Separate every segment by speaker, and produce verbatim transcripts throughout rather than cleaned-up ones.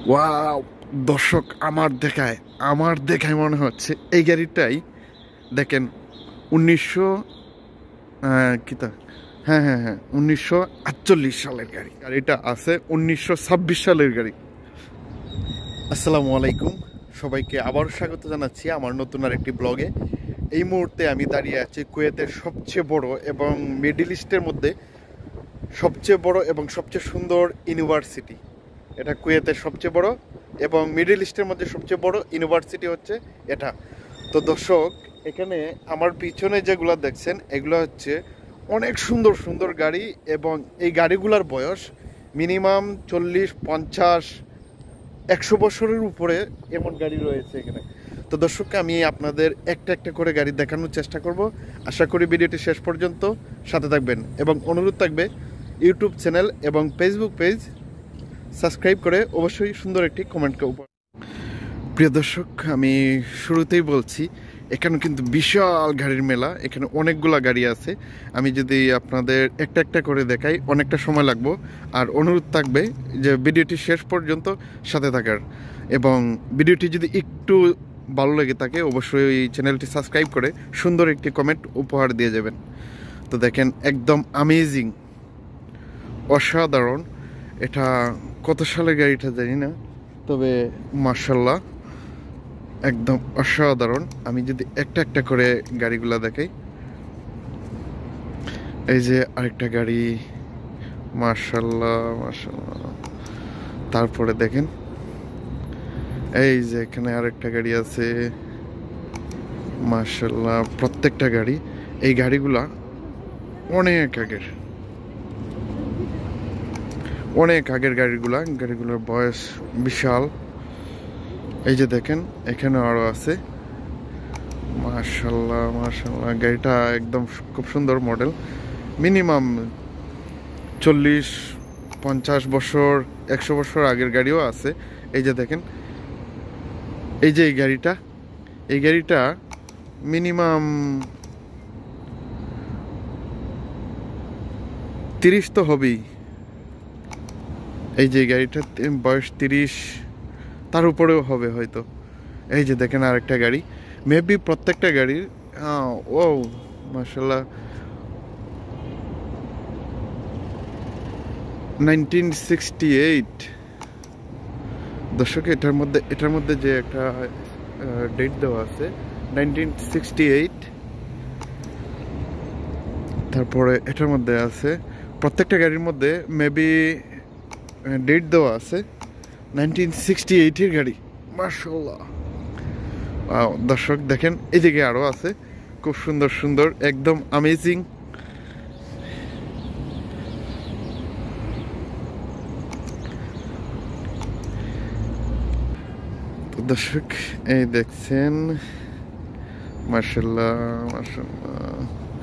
Speaker 1: Wow দর্শক, আমার দেখায় আমার দেখায় মনে হচ্ছে এই গাড়িটাই দেখেন উনিশশো কি তা হ্যাঁ হ্যাঁ হ্যাঁ উনিশশো আটচল্লিশ সালের গাড়ি। গাড়িটা আছে উনিশশো ছাব্বিশ সালের গাড়ি। আসসালামু আলাইকুম, সবাইকে আবার স্বাগত জানাচ্ছি আমার নতুন আর একটি ব্লগে। এই মুহূর্তে আমি দাঁড়িয়ে আছি কুয়েতের সবচেয়ে বড় এবং মিডল ইস্টের মধ্যে সবচেয়ে বড় এবং সবচেয়ে সুন্দর ইউনিভার্সিটি। এটা কুয়েতের সবচেয়ে বড় এবং মিডল ইস্টের মধ্যে সবচেয়ে বড় ইউনিভার্সিটি হচ্ছে এটা। তো দর্শক, এখানে আমার পিছনে যেগুলো দেখছেন এগুলো হচ্ছে অনেক সুন্দর সুন্দর গাড়ি এবং এই গাড়িগুলোর বয়স মিনিমাম চল্লিশ পঞ্চাশ একশো বছরের উপরে এমন গাড়ি রয়েছে এখানে। তো দর্শক, আমি আপনাদের একটা একটা করে গাড়ি দেখানোর চেষ্টা করব। আশা করি ভিডিওটি শেষ পর্যন্ত সাথে থাকবেন এবং অনুরোধ থাকবে ইউটিউব চ্যানেল এবং ফেসবুক পেজ সাবস্ক্রাইব করে অবশ্যই সুন্দর একটি কমেন্ট করব। প্রিয় দর্শক, আমি শুরুতেই বলছি এখানে কিন্তু বিশাল গাড়ির মেলা। এখানে অনেকগুলা গাড়ি আছে। আমি যদি আপনাদের একটা একটা করে দেখাই অনেকটা সময় লাগবে, আর অনুরোধ থাকবে যে ভিডিওটি শেষ পর্যন্ত সাথে থাকার, এবং ভিডিওটি যদি একটু ভালো লেগে থাকে অবশ্যই এই চ্যানেলটি সাবস্ক্রাইব করে সুন্দর একটি কমেন্ট উপহার দিয়ে যাবেন। তো দেখেন, একদম আমেজিং, অসাধারণ। এটা কত সালের গাড়িটা জানি না, তবে মাশাআল্লাহ একদম অসাধারণ। আমি যদি একটা একটা করে গাড়িগুলা দেখাই, এই যে আরেকটা গাড়ি, মাশাআল্লাহ মাশাআল্লাহ। তারপরে দেখেন এই যে এখানে আরেকটা গাড়ি আছে, মাশাআল্লাহ। প্রত্যেকটা গাড়ি, এই গাড়িগুলা অনেক আগের অনেক আগের গাড়িগুলা গাড়িগুলোর বয়স বিশাল। এই যে দেখেন এখানে আরো আছে, মাশাআল্লাহ মাশাআল্লাহ। গাড়িটা একদম খুব সুন্দর মডেল, মিনিমাম চল্লিশ পঞ্চাশ বছর একশো বছর আগের গাড়িও আছে। এই যে দেখেন, এই যে এই গাড়িটা এই গাড়িটা মিনিমাম তিরিশ তো হবেই। এই যে গাড়িটা বয়স তিরিশ, তার উপরেও হবে হয়তো। এই যে দেখেন আরেকটা গাড়ি, মেবি প্রত্যেকটা গাড়ির ও মাশাআল্লাহ নাইনটিন সিক্সটি এইট। দর্শক, এটার মধ্যে এটার মধ্যে যে একটা ডেট দেওয়া আছে নাইনটিন সিক্সটি এইট। তারপরে এটার মধ্যে আছে, প্রত্যেকটা গাড়ির মধ্যে মেবি ডেট দেওয়া আছে নাইনটিন সিক্সটি এইটের গাড়ি, মাশাআল্লাহ। দর্শক দেখেন, এদিকে আরও আছে খুব সুন্দর সুন্দর, একদম আমেজিং। দর্শক এই দেখছেন, মাশাআল্লাহ মাশাআল্লাহ।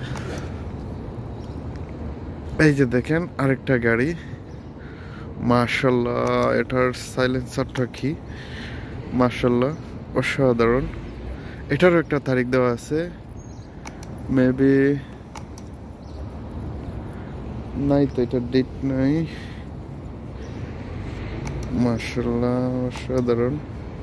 Speaker 1: এই যে দেখেন আরেকটা গাড়ি, মাশাআল্লাহ। এটার সাইলেন্সারটা কি, মাশাআল্লাহ অসাধারণ। এটারও একটা তারিখ দেওয়া আছে, মেবি নাই তো, এটার ডেট নাই। মাশাআল্লাহ অসাধারণ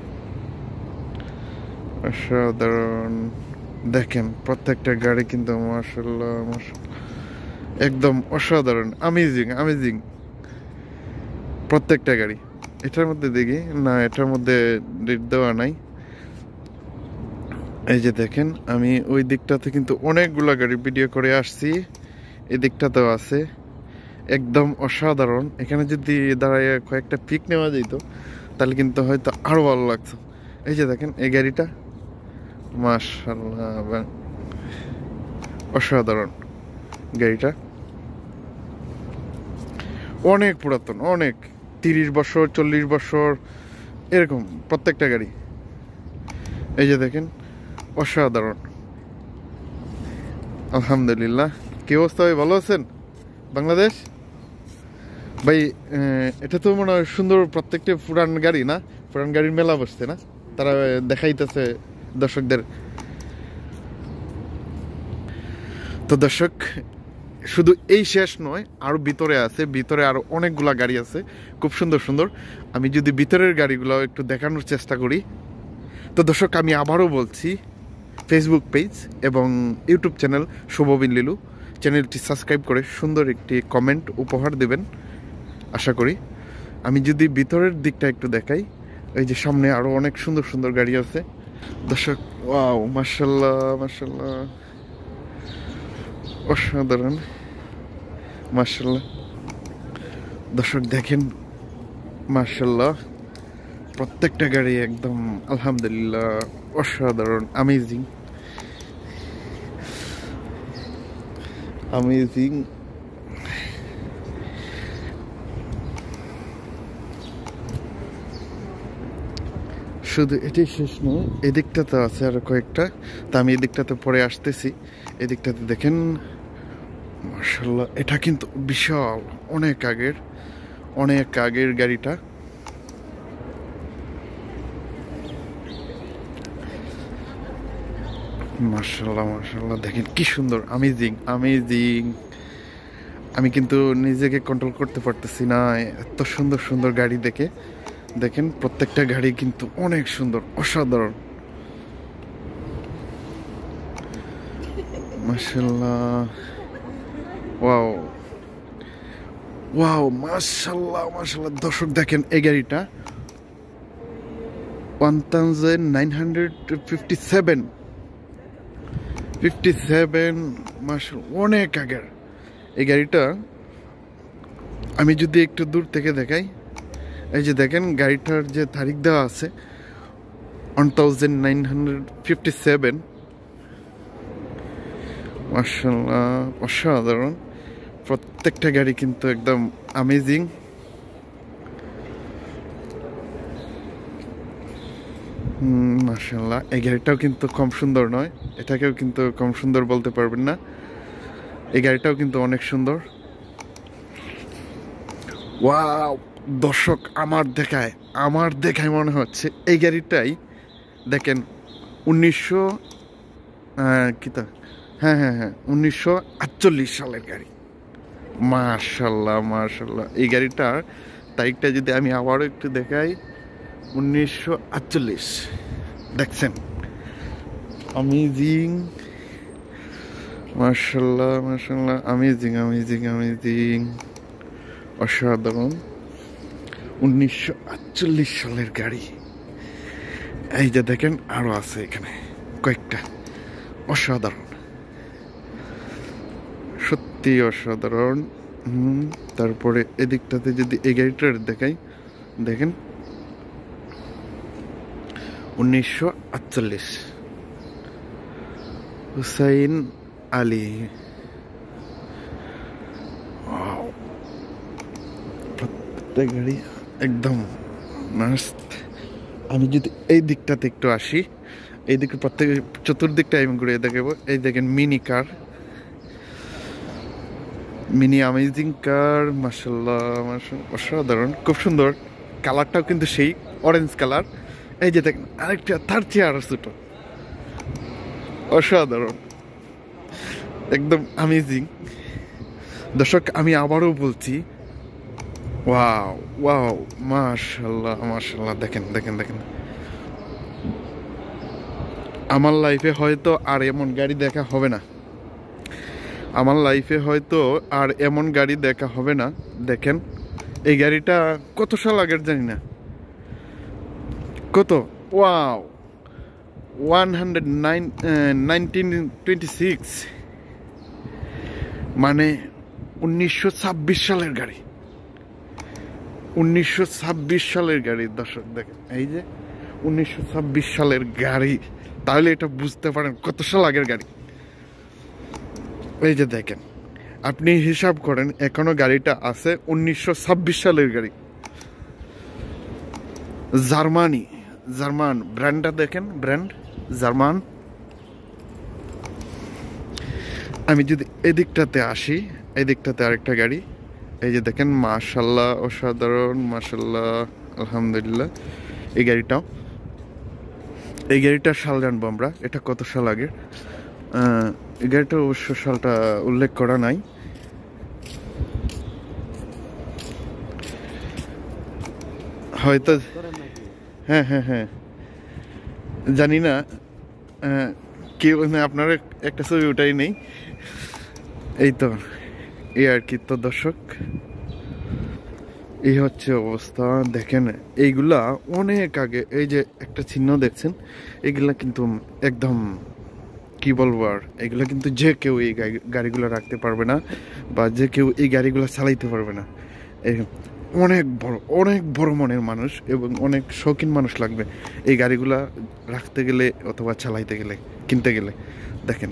Speaker 1: অসাধারণ। দেখেন প্রত্যেকটা গাড়ি কিন্তু মাশাআল্লাহ মাশাআল্লাহ একদম অসাধারণ, আমেজিং আমেজিং প্রত্যেকটা গাড়ি। এটার মধ্যে দেখি না, এটার মধ্যে ডেট দেওয়া নাই। এই যে দেখেন, আমি ওই দিকটাতে কিন্তু অনেকগুলো গাড়ি ভিডিও করে আসছি, এই দিকটাতেও আছে, একদম অসাধারণ। এখানে যদি দাঁড়ায় কয়েকটা পিক নেওয়া যেত তাহলে কিন্তু হয়তো আরো ভালো লাগতো। এই যে দেখেন এই গাড়িটা, মাশাআল্লাহ অসাধারণ। গাড়িটা অনেক পুরাতন, অনেক তিরিশ বছর চল্লিশ বছর এরকম প্রত্যেকটা গাড়ি। এই যে দেখেন অসাধারণ, আলহামদুলিল্লাহ। কি অবস্থা ভাই, ভালো আছেন? বাংলাদেশ ভাই, এটা তো মনে হয় সুন্দর, প্রত্যেকটা পুরান গাড়ি না, পুরান গাড়ির মেলা বসছে না, তারা দেখাইতেছে দর্শকদের। তো দর্শক, শুধু এই শেষ নয়, আরও ভিতরে আছে, ভিতরে আরও অনেকগুলা গাড়ি আছে খুব সুন্দর সুন্দর। আমি যদি ভিতরের গাড়িগুলো একটু দেখানোর চেষ্টা করি, তো দর্শক আমি আবারও বলছি, ফেসবুক পেজ এবং ইউটিউব চ্যানেল শুভবিন লিলু, চ্যানেলটি সাবস্ক্রাইব করে সুন্দর একটি কমেন্ট উপহার দেবেন আশা করি। আমি যদি ভিতরের দিকটা একটু দেখাই, এই যে সামনে আরও অনেক সুন্দর সুন্দর গাড়ি আছে দর্শক। ওয়াও, মাশাআল্লাহ মাশাআল্লাহ, অসাধারণ, মাশাআল্লাহ। দর্শক দেখেন, মাশাআল্লাহ, প্রত্যেকটা গাড়ি একদম আলহামদুলিল্লাহ অসাধারণ, আমেজিং আমেজিং। শুধু এটাই শেষ নয়, এদিকটাতে আছে আরো কয়েকটা, তা আমি এদিকটাতে পরে আসতেছি। এদিকটাতে দেখেন, মাশাআল্লাহ, এটা কিন্তু বিশাল, অনেক আগের, অনেক আগের গাড়িটা। মাশাআল্লাহ মাশাআল্লাহ, দেখেন কি সুন্দর, আমেজিং আমেজিং। আমি কিন্তু নিজেকে কন্ট্রোল করতে পারতেছি না, এত সুন্দর সুন্দর গাড়ি দেখে। দেখেন প্রত্যেকটা গাড়ি কিন্তু অনেক সুন্দর, অসাধারণ, মাশাআল্লাহ। ওয়াও ওয়াও, মাশাআল্লাহ মাশাআল্লাহ। দর্শক দেখেন এই গাড়িটা one thousand nine hundred fifty seven fifty seven মাশাআল্লাহ, অনেক আগের এই গাড়িটা। আমি যদি একটু দূর থেকে দেখাই, এই যে দেখেন গাড়িটার যে তারিখ দেওয়া আছে one thousand nine hundred fifty seven মাশাআল্লাহ, অসাধারণ। প্রত্যেকটা গাড়ি কিন্তু একদম আমেজিং। হুম, মাশাআল্লাহ, এই গাড়িটাও কিন্তু কম সুন্দর নয়, এটাকেও কিন্তু কম সুন্দর বলতে পারবেন না। এই গাড়িটাও কিন্তু অনেক সুন্দর। ওয়াও, দর্শক আমার দেখায় আমার দেখায় মনে হচ্ছে এই গাড়িটাই দেখেন উনিশশো কি তা হ্যাঁ হ্যাঁ হ্যাঁ উনিশশো আটচল্লিশ সালের গাড়ি। মাশাআল্লাহ মাশাআল্লাহ, এই গাড়িটার তারিখটা যদি আমি আবারও একটু দেখাই, উনিশশো আটচল্লিশ। দেখছেন, আমেজিং, মাশাআল্লাহ মাশাআল্লাহ, আমেজিং আমেজিং আমেজিং, অসাধারণ। উনিশশো আটচল্লিশ সালের গাড়ি। এই যে দেখেন আরো আছে এখানে কয়েকটা, অসাধারণ, সত্যি অসাধারণ। হুম, তারপরে এদিকটাতে যদি এই গাড়িটার দেখাই, দেখেন উনিশশো আটচল্লিশ, হুসাইন আলী। প্রত্যেকটা গাড়ি একদম মাস্ট। আমি যদি এই দিকটাতে একটু আসি, এই দিকে প্রত্যেক চতুর্দিকটা আমি ঘুরিয়ে দেখাবো। এই দেখেন mini car, mini amazing car, মাশাআল্লাহ মাশাআল্লাহ, অসাধারণ, খুব সুন্দর। কালারটাও কিন্তু সেই অরেঞ্জ কালার। এই যে দেখেন আরেকটা, তার চেয়ে আরো ছোট, অসাধারণ, একদম আমেজিং। দর্শক আমি আবারও বলছি, ওয়াও ওয়াও, মাশাআল্লাহ মাশাআল্লাহ, দেখেন দেখেন দেখেন। আমার লাইফে হয়তো আর এমন গাড়ি দেখা হবে না, আমার লাইফে হয়তো আর এমন গাড়ি দেখা হবে না। দেখেন এই গাড়িটা কত সাল আগের জানি না, কত, wow, one hundred nine nineteen twenty six, মানে উনিশশো ছাব্বিশ সালের গাড়ি, উনিশশো ছাব্বিশ সালের গাড়ি। দর্শক দেখেন, এই যে উনিশশো ছাব্বিশ সালের গাড়ি, তাহলে এটা বুঝতে পারেন কত সাল আগের গাড়ি। এই যে দেখেন, আপনি হিসাব করেন, এখনো গাড়িটা আছে উনিশশো ছাব্বিশ সালের গাড়ি। জার্মানি, জার্মান ব্র্যান্ডটা দেখেন, ব্র্যান্ড জার্মান। আমি যদি এদিকটাতে আসি, এদিকটাতে আরেকটা গাড়ি, এই যে দেখেন, মাশাআল্লাহ অসাধারণ, মাশাআল্লাহ আলহামদুলিল্লাহ। এই গাড়িটাও, এই গাড়িটার সাল জানবো আমরা, এটা কত সাল আগের। এই গাড়িটা অবশ্য সালটা উল্লেখ করা নাই, হয়তো হ্যাঁ হ্যাঁ হ্যাঁ জানি না কেউ না, আপনার একটা ছবি ওটাই নেই, এই তো এই আর কি। তো দর্শক এই হচ্ছে অবস্থা। দেখেন এইগুলা অনেক আগে, এই যে একটা চিহ্ন দেখছেন, এগুলা কিন্তু একদম কি বলবো আর, এগুলা কিন্তু যে কেউ এই গাড়িগুলো রাখতে পারবে না, বা যে কেউ এই গাড়িগুলো চালাইতে পারবে না। অনেক বড় অনেক বড় মনের মানুষ এবং অনেক শৌখিন মানুষ লাগবে এই গাড়িগুলা রাখতে গেলে অথবা চালাইতে গেলে, কিনতে গেলে। দেখেন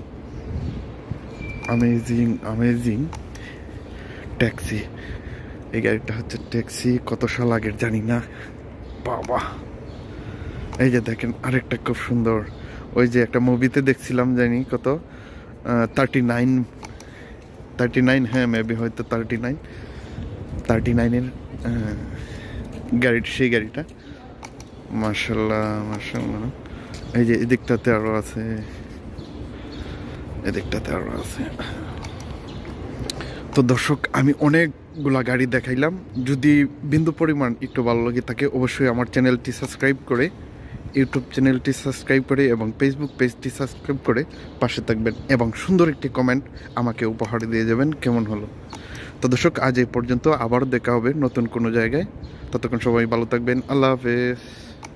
Speaker 1: আমেজিং আমেজিং ট্যাক্সি, এই গাড়িটা হচ্ছে ট্যাক্সি, কত সাল আগের জানি না বাবা। এই যে দেখেন আরেকটা খুব সুন্দর, ওই যে একটা মুভিতে দেখছিলাম জানি কত থার্টি নাইন থার্টি নাইন হ্যাঁ মেবি হয়তো থার্টি নাইন থার্টি নাইনের গাড়ি, সেই গাড়িটা মাশাল্লাহ মাশাল্লাহ। এই যে এদিকটাতে আরো আছে, এদিকটাতে আরো আছে। তো দর্শক আমি অনেকগুলা গাড়ি দেখাইলাম, যদি বিন্দু পরিমাণ একটু ভালো লাগে থাকে অবশ্যই আমার চ্যানেলটি সাবস্ক্রাইব করে, ইউটিউব চ্যানেলটি সাবস্ক্রাইব করে এবং ফেসবুক পেজটি সাবস্ক্রাইব করে পাশে থাকবেন এবং সুন্দর একটি কমেন্ট আমাকে উপহার দিয়ে যাবেন কেমন হলো। তো দর্শক আজ এই পর্যন্ত, আবারও দেখা হবে নতুন কোনো জায়গায়, ততক্ষণ সবাই ভালো থাকবেন, আল্লাহ হাফেজ।